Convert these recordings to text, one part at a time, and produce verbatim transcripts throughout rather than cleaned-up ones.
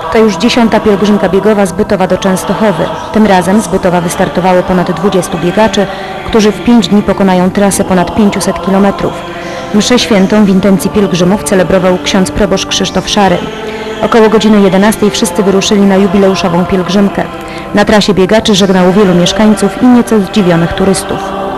To już dziesiąta pielgrzymka biegowa z Bytowa do Częstochowy. Tym razem z Bytowa wystartowało ponad dwudziestu biegaczy, którzy w pięć dni pokonają trasę ponad pięćset kilometrów. Mszę świętą w intencji pielgrzymów celebrował ksiądz proboszcz Krzysztof Szary. Około godziny jedenastej wszyscy wyruszyli na jubileuszową pielgrzymkę. Na trasie biegaczy żegnało wielu mieszkańców i nieco zdziwionych turystów.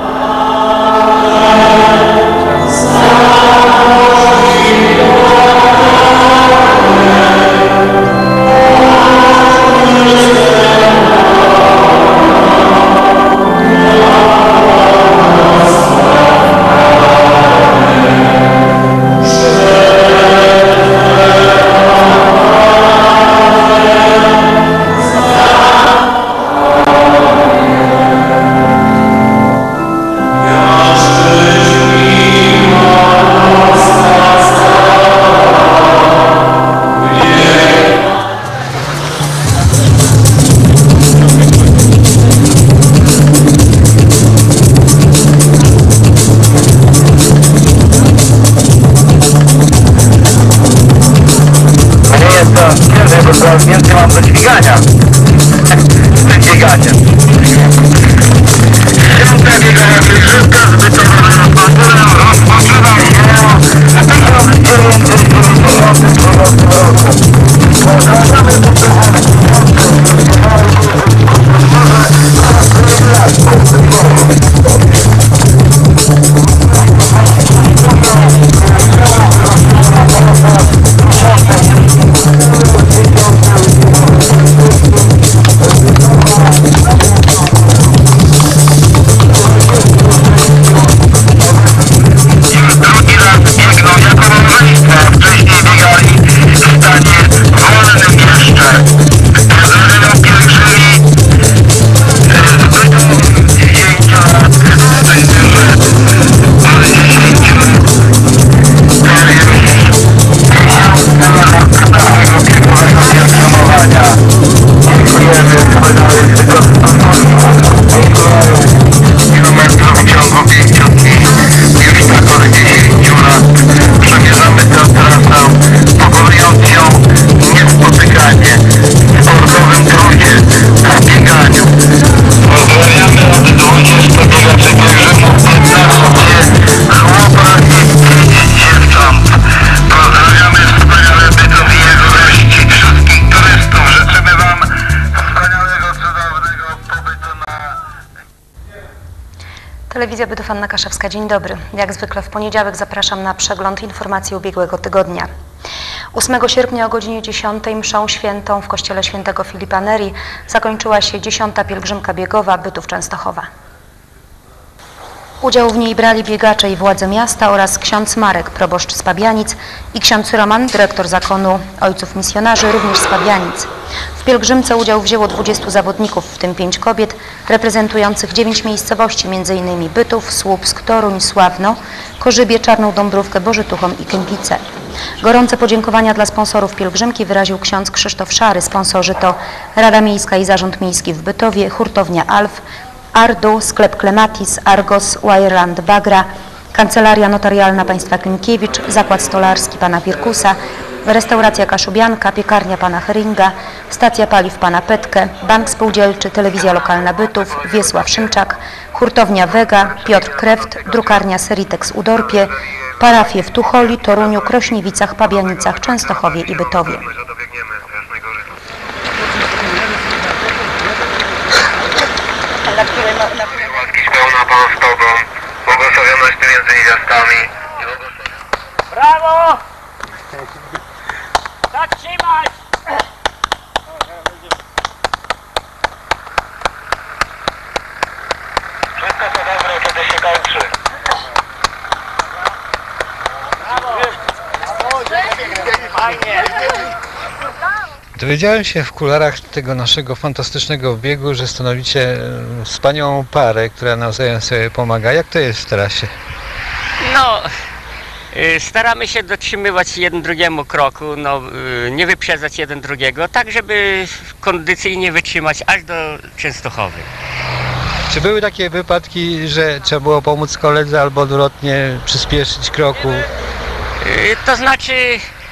Coraz więcej mam do dźwigania z tym bieganiem. Piąta biegania pielgrzymka z Bytowa na Mazurę rozpoczyna się w tysiąc dziewięćset dziewięćdziesiątym dziewiątym roku. Pozdrawiamy Telewizja Bytów, Anna Kaszewska. Dzień dobry. Jak zwykle w poniedziałek zapraszam na przegląd informacji ubiegłego tygodnia. ósmego sierpnia o godzinie dziesiątej mszą świętą w kościele świętego Filipa Neri zakończyła się dziesiąta pielgrzymka biegowa Bytów Częstochowa. Udział w niej brali biegacze i władze miasta oraz ksiądz Marek, proboszcz z Pabianic, i ksiądz Roman, dyrektor zakonu Ojców Misjonarzy, również z Pabianic. W pielgrzymce udział wzięło dwudziestu zawodników, w tym pięć kobiet, reprezentujących dziewięć miejscowości, między innymi Bytów, Słupsk, Toruń, Sławno, Korzybie, Czarną Dąbrówkę, Bożytuchom i Kępice. Gorące podziękowania dla sponsorów pielgrzymki wyraził ksiądz Krzysztof Szary. Sponsorzy to Rada Miejska i Zarząd Miejski w Bytowie, Hurtownia Alf, Ardu, Sklep Klematis, Argos, Wireland Bagra, Kancelaria Notarialna Państwa Klimkiewicz, Zakład Stolarski Pana Pirkusa, Restauracja Kaszubianka, Piekarnia Pana Heringa, Stacja Paliw Pana Petkę, Bank Spółdzielczy, Telewizja Lokalna Bytów, Wiesław Szymczak, Hurtownia Wega, Piotr Kreft, Drukarnia Seritex Udorpie, parafie w Tucholi, Toruniu, Krośniewicach, Pabianicach, Częstochowie i Bytowie. Łaski pełna Pan z Tobą, błogosławionaś Ty między niewiastami. Brawo! Zatrzymać! Wszystko co dobre, kiedy się kończy. Fajnie! Dowiedziałem się w kularach tego naszego fantastycznego biegu, że stanowicie wspaniałą parę, która nawzajem sobie pomaga. Jak to jest w trasie? No, y, staramy się dotrzymywać jeden drugiemu kroku, no, y, nie wyprzedzać jeden drugiego, tak żeby kondycyjnie wytrzymać aż do Częstochowy. Czy były takie wypadki, że trzeba było pomóc koledze albo odwrotnie przyspieszyć kroku? Y, to znaczy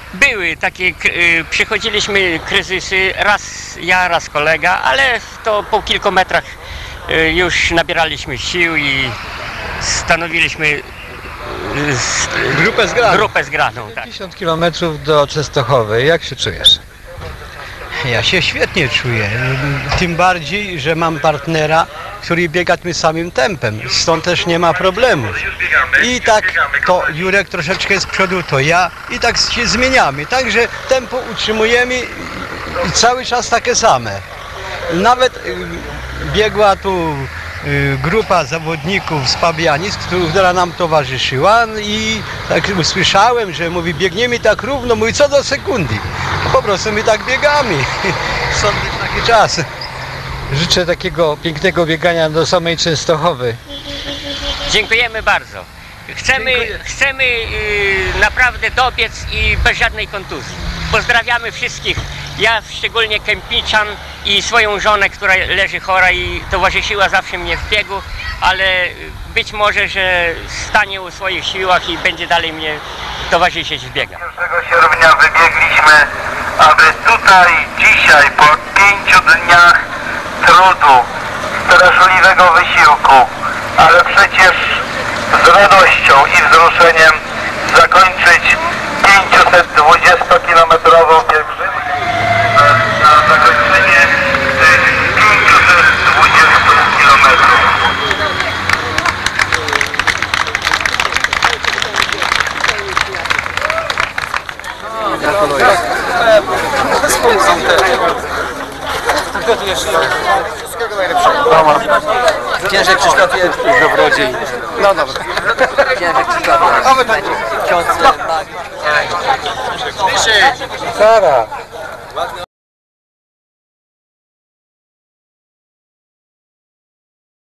były takie, k- y, przechodziliśmy kryzysy, raz ja, raz kolega, ale to po kilku metrach y, już nabieraliśmy sił i stanowiliśmy y, s- Grupę zgraną. grupę zgraną. Tak. pięćdziesiąt kilometrów do Częstochowy. Jak się czujesz? Ja się świetnie czuję, tym bardziej, że mam partnera, który biega tym samym tempem, stąd też nie ma problemów. I tak to Jurek troszeczkę z przodu, to ja i tak się zmieniamy, także tempo utrzymujemy i cały czas takie same. Nawet y, biegła tu y, grupa zawodników z Pabianic, która nam towarzyszyła i tak usłyszałem, że mówi biegniemy tak równo, mówi co do sekundy. Po prostu my tak biegamy. Są też takie czasy. Życzę takiego pięknego biegania do samej Częstochowy. Dziękujemy bardzo. Chcemy, chcemy y, naprawdę dobiec i bez żadnej kontuzji. Pozdrawiamy wszystkich. Ja szczególnie Kępiczan i swoją żonę, która leży chora i towarzyszyła zawsze mnie w biegu, ale być może, że stanie u swoich siłach i będzie dalej mnie towarzyszyć w biegach. pierwszego sierpnia wybiegliśmy, aby tutaj dzisiaj po pięciu dniach trudu, straszliwego wysiłku, ale przecież z radością i wzruszeniem zakończyć pięćdziesięciodwudziestokilometrową pielgrzymkę. Na, na zakończenie tych pięciuset dwudziestu kilometrów. Księże Krzysztofie, dobrodziej. No dobra. Księże Krzysztofie, ksiądz Magii. Sara!